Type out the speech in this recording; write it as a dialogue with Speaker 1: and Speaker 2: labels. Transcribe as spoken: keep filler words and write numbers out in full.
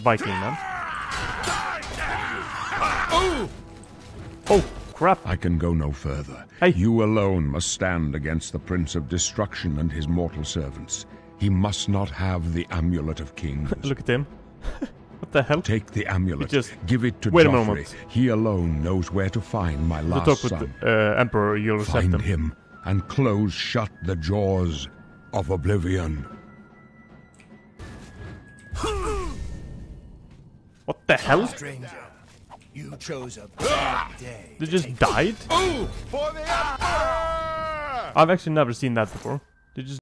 Speaker 1: Viking man. Oh, crap.
Speaker 2: I can go no further.
Speaker 1: Hey.
Speaker 2: You alone must stand against the Prince of Destruction and his mortal servants. He must not have the Amulet of Kings.
Speaker 1: Look at him. What the hell?
Speaker 2: Take the amulet.
Speaker 1: Just
Speaker 2: give it to
Speaker 1: wait a
Speaker 2: Joffrey.
Speaker 1: moment.
Speaker 2: He alone knows where to find my
Speaker 1: To
Speaker 2: last
Speaker 1: talk with
Speaker 2: son.
Speaker 1: the uh, Emperor, you'll accept
Speaker 2: Find
Speaker 1: him.
Speaker 2: him and close shut the jaws of oblivion.
Speaker 1: What the hell?
Speaker 3: Stranger, you chose a bad day.
Speaker 1: They just died?
Speaker 3: Ooh, for the Emperor!
Speaker 1: I've actually never seen that before. They just